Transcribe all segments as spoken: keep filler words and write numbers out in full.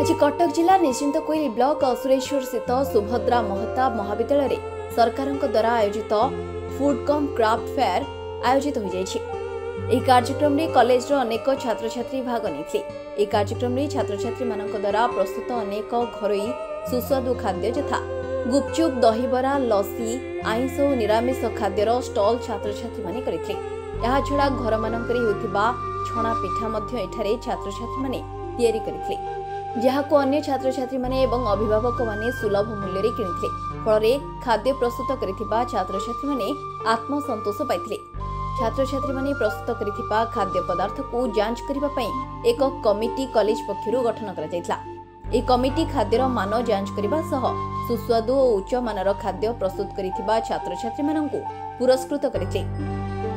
आज कटक जिला निश्चिंत कोइली ब्लॉक असुरेश्वर स्थित सुभद्रा महताब महाविद्यालय रे सरकार द्वारा आयोजित फूड कम क्राफ्ट फेयर आयोजित हो जाइछि। एही कार्यक्रम में कॉलेज रो अनेक छात्र छात्री भाग नेथिले। एही कार्यक्रम में छात्र छात्री मानक द्वारा प्रस्तुत अनेक घरोई सुस्वादु खाद्य यथा गुपचुप, दहीबरा, लस्सी, आइंस और निरामिष खाद्यर स्टॉल छात्र छात्री माने करथिले। यहा छडा घर मानकरे होतिबा छणा पिठा मध्य एठारे छात्र छात्री माने तयारी करथिले, जहाको अन्य छात्र छात्री माने एवं अभिभावक माने सुलभ मूल्य रे किनिथिले। फଳରେ खाद्य प्रस्तुत करिथिबा छात्र छात्री माने आत्मसंतोष पाइथिले। छात्र छात्री माने प्रस्तुत करिथिबा खाद्य पदार्थ को जांच करिबा पई एक कमिटी कॉलेज पक्षरु गठन करा जायतला। ए कमिटी खाद्यर मान जांच करिबा सह सुस्वादु और उच्च मानर खाद्य प्रस्तुत करिथिबा छात्र छात्री माननकु पुरस्कृत करिथिले।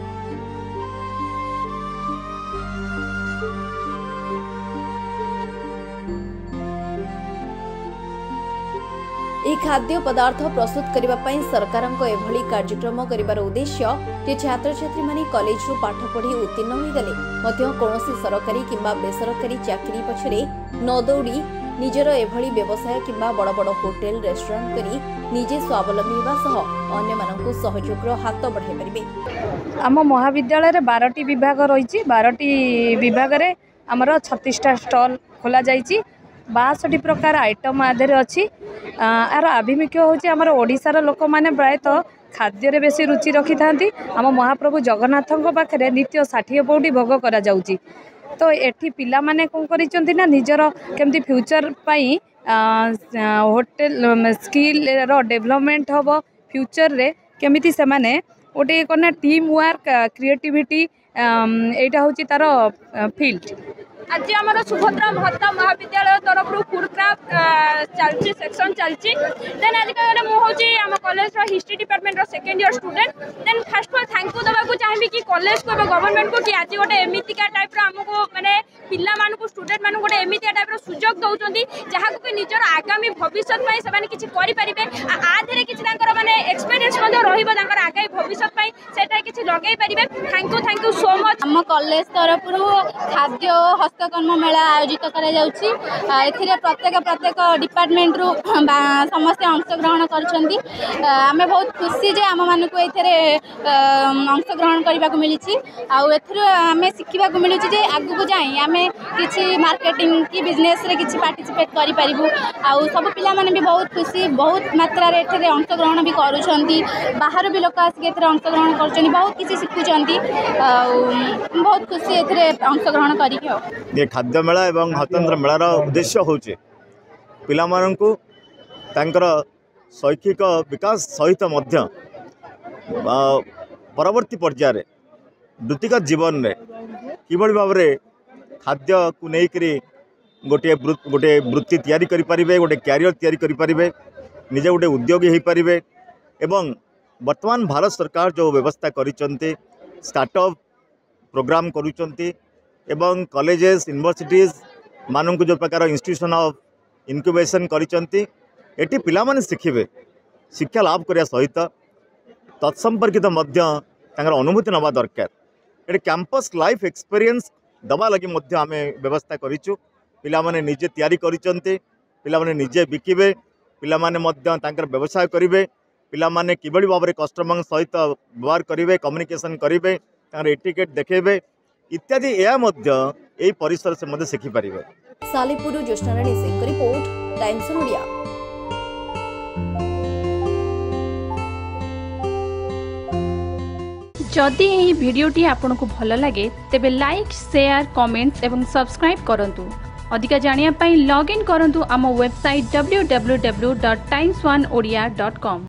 ए खाद्य पदार्थ प्रस्तुत करिबा पई सरकारक एभली कार्यक्रम करिबार उद्देश्य जे छात्र छात्री माने कॉलेज रो पाठ पढ़ी उत्तीर्ण होई गले मध्य कोनोसी सरकारी किंबा बेसरकारी चाकरी पछरे न दौड़ी निजर एभली व्यवसाय किंबा बड़ बड़ होटल रेस्टोरेंट करी निजे स्वावलंबी होबा सह अन्य मानकु सहयोग रो हाथ बढ़ाई परिबे। आम महाविद्यालय रे बारह टी विभाग रहिछि। बारह टी विभाग रे हमर छत्तीस टा स्टॉल खोला जाइछि। बासठ प्रकार आइटम आधे अच्छी। यार आभिमुख्य हूँ ओडिशार लोक मैंने प्रायतः खाद्य बेसी रुचि रखि था। आम महाप्रभु जगन्नाथ पाखे नित्य षाठिए पौटी भोग करा जाउची। तो एठी पिला माने कौन करिसेंती ना निजर केमती फ्यूचर पाई होटल स्किल रो डेवलपमेंट हम फ्यूचर रे केमिति से माने गोटे कौन टीम वर्क क्रिएटिविटी एटा हूँ तार फील्ड। आज आम सुभद्रा महताब महाविद्यालय तरफ फूड क्राफ्ट चलती सेक्शन चलती। देन आज मुझे आम college history department second year student. Then first of thank you देवाक चाहिए कि कॉलेज को गवर्नमेंट को कि आज गोटे एमतीका टाइप आमको माने पिला मानकु स्टूडेंट मानकु गोटे एमतीका टाइप सुजोग दौरान जहाँ को निजर आगामी भविष्य से किसी करेंगे आधे किसी माने एक्सपीरियंस आगामी भविष्य से किसी लगे पारे। Thank you thank you so much. आम कॉलेज तरफ खाद्य हस्तकर्म मेला आयोजित करा जाउछि। एथिरे प्रत्येक प्रत्येक डिपार्टमेंट रु समस्त अंशग्रहण करछन्ती। आमे बहुत खुशी जे आम मानकु एथिरे अंशग्रहण करबा को मिलिछि। आ एथिरे आमे सिखिबा को मिलुछि जे आगु को जाई आमे किछि मार्केटिंग की बिजनेस रे किछि पार्टिसिपेट करि परिबु। आ सब पिला माने भी बहुत खुशी बहुत मात्रा रे एथिरे अंशग्रहण भी करूछन्ती। बाहर भी लोक आसी एथिरे अंशग्रहण करछन्ती बहुत किछि सिखुछन्ती। आ बहुत खुशी एथिरे अंशग्रहण करि के ये खाद्य मेला एवं हस्ततंत्र मेलार उद्देश्य हूँ पिला माननकु तांकर शैक्षिक विकास सहित मध्य परवर्ती पर्यायर वृत्तिगत जीवन में किभली भाव में खाद्य को लेकर गोटे गोटे वृत्ति तैयारी करि परिबे, गोटे कैरियर तैयारी करि परिबे, निजे गोटे उद्योगी हो पारे। एवं वर्तमान भारत सरकार जो व्यवस्था करिसंते स्टार्टअप प्रोग्राम करुचंती एवं कॉलेजेस यूनिवर्सिटीज मानक जो प्रकार इंस्टीट्यूशन ऑफ इनक्यूबेशन करिसंती एटी पिला माने शिखिबे शिक्षा लाभ करिया सहित तत्संपर्कित मध्य तांकर अनुभूति नवा दरकार। एटी कैंपस लाइफ एक्सपीरियंस दबा लगी मध्य आमे व्यवस्था करिचु। पिला माने निजे तैयारी करिसंती, पिला माने निजे बिकिबे, पिला माने मध्य तांकर व्यवसाय करिवे, पिला माने किबळी भाबरे कस्टमर सहित व्यवहार करिवे, कम्युनिकेशन करिवे, तांकर एटिकेट देखेबे इत्यादि यह मध्य एई परिसर से मध्य शिखि परिबे। Salipur Jyotsnarani Singh report Times Odia. जदि एही भिडियोटी आपनकु भल लागे तेबे लाइक शेयर कमेंट्स एवं सब्सक्राइब करंतु। अधिक जानिया पई लॉग इन करंतु आम website W W W dot Times one Odia dot com.